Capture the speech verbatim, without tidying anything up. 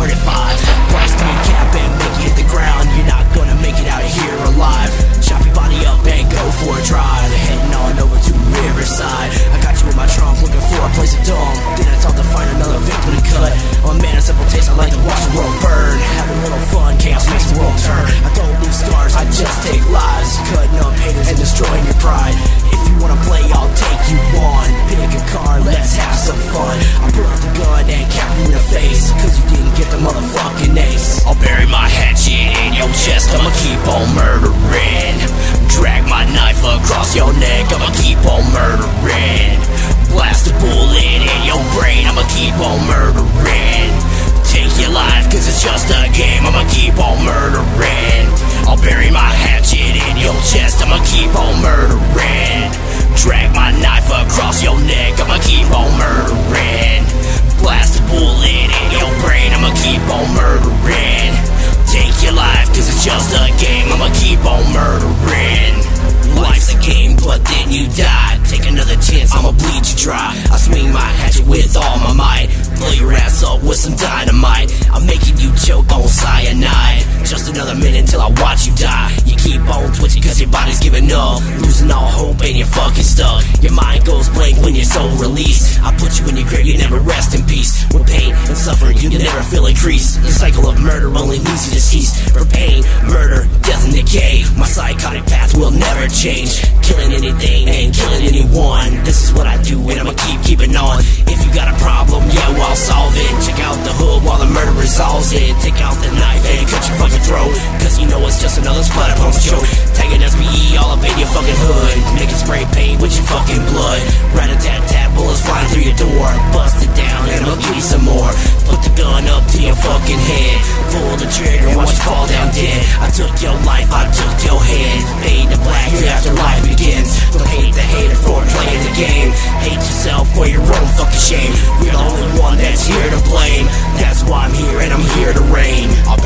forty-five. Blast me cap and make you hit the ground. You're not gonna make it out of here alive. Chop your body up and go for a drive. Heading on over to Riverside. I got you in my trunk looking for a place to dump. Then it's time to find another victim to cut. I'm a man of simple taste, I like to watch the world burn. Having a little fun, chaos makes the world turn. I don't leave scars, I just take lives. Cutting up haters and destroying your pride. If you wanna play, I'll take you on. Pick a car, let's have some fun. I pull out the gun and cap you in the face, cause you didn't get the motherfucking ace. I'll bury my hatchet in your chest, I'ma keep on murdering. Drag my knife across your neck, I'ma keep on murdering. Blast a bullet in your brain, I'ma keep on murdering. Take your life cause it's just a game, I'ma keep on murdering. I'll bury my hatchet in your chest, I'ma keep on murdering. Drag my knife across your neck, I'ma keep on murdering. Blast a bullet in your brain, I'ma keep on murdering. Take your life cause it's just a game, I'ma keep on murdering. Life's a game but then you die. Take another chance, I'ma bleed you dry. I swing my hatchet with all my might. Blow your ass up with some dynamite. I'm making you choke on cyanide. Just another minute till I watch you die. You keep on twitching cause your body's giving up. Losing all hope and you're fucking stuck. Your mind goes blank when your soul released. I put you in your grave, you never rest in peace. With pain and suffering, you never feel increased. The cycle of murder only leads you to cease. For pain, murder, death and decay, my psychotic path will never change. Killing anything and killing anyone, this is what I do and I'ma keep keeping on. If you got a problem, yeah, well, I'll solve it. Check out the hood while the murder resolves it. Take out the knife and cut your fucking throat, cause you know it's just another splatter pump choke. Take an S B E all up in your fucking hood. Make it spray paint with your fucking blood. Rat-a-tat-tat, bullets flying through your door. Bust it down and I'll give you some more. Put the gun up to your fucking head. Pull the trigger, watch you fall down dead. I took your life, I took your head. Fade to black, your afterlife begins. Don't hate the hater for playing the game. Hate yourself for your own fucking shame. You're the only one that's here to blame. That's why I'm here and I'm here to reign. I'll